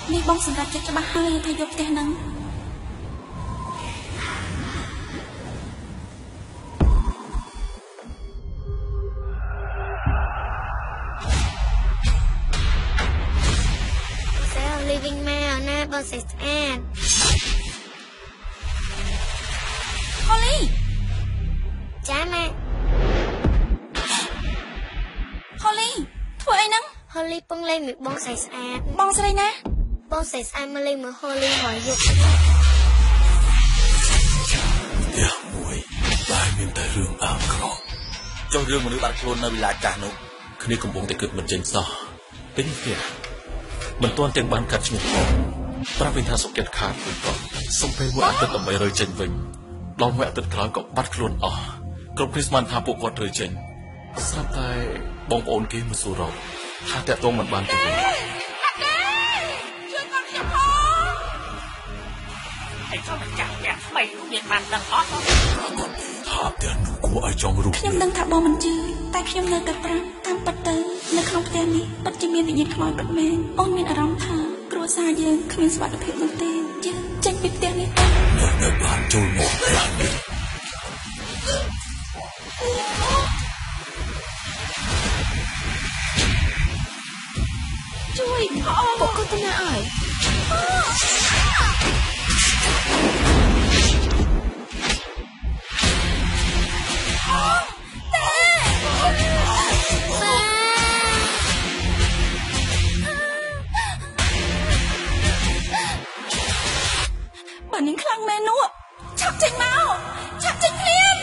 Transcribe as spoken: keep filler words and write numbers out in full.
នេះបងសម្រាប់ចិត្តច្បាស់ហើយថាយកផ្ទះហ្នឹង living មកណាបងស្អាតស្អាត Holly ចាម៉ា Holly ធ្វើអីហ្នឹង Holly ពងលេងមួយបងស្អាតស្អាតបងស្រីណាបងស្អាតស្អាតមកលេងមួយ Holly ហើយយកផ្ទះមួយតែមានតែរឿងអាក្រក់ចុះរឿងមនុស្សបាត់ខ្លួននៅវិឡាចាស់នោះគ្នាកំពុងតែគិតមិនចេញសោះពេញផ្ទះមិនទាន់ទាំងបានកាត់ឈ្មោះផងប្រាប់វិញថាសុកចិត្តខាតវិញក៏សុំពេលមួយអាទិត្យដើម្បីរើចេញវិញដល់មួយអាទិត្យក្រោយក៏បាត់ខ្លួនអស់គ្រប់គ្រីស្មានថាពួកគាត់រើចេញស្រាប់តែបងប្អូនគេមកសួររកថាតាក់ទងមិនបានទេជួយគាត់ខ្ញុំផងไอ้เจ้ามันจับแบบថ្មីនោះមានបានដឹងអត់ថាផ្ទះនោះគួរឲ្យចង់រូបខ្ញុំដឹងថាបងមិនជឿតែខ្ញុំនៅតែប្រាប់តាមពិតទៅនៅក្នុងផ្ទះនេះពិតជាមានវិញ្ញាណខ្មោចពិតមែនអូនមានអារម្មណ៍ថាគ្រួសារយើងគ្មានសុវត្ថិភាពនោះទេយើងចេញពីផ្ទះនេះទៅនៅបានចូលមកផ្ទះនេះជួយពួកគាត់ទៅណាអើយបើនាងខ្លាំងមែននោះឆាប់ចេញមកឆាប់ចេញភ្លាម